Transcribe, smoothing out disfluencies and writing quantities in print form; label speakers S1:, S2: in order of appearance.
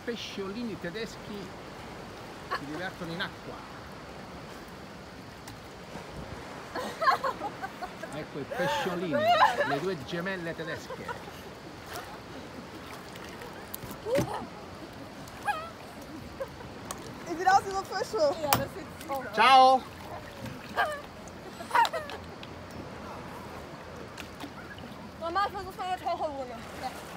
S1: pesciolini tedeschi si divertono in acqua. Ecco i pesciolini, le due gemelle tedesche.
S2: Ik ben altijd op Brussel. Ja, dat zit.
S1: Ciao!
S2: Normaal was het van het hoge wonen. Ja.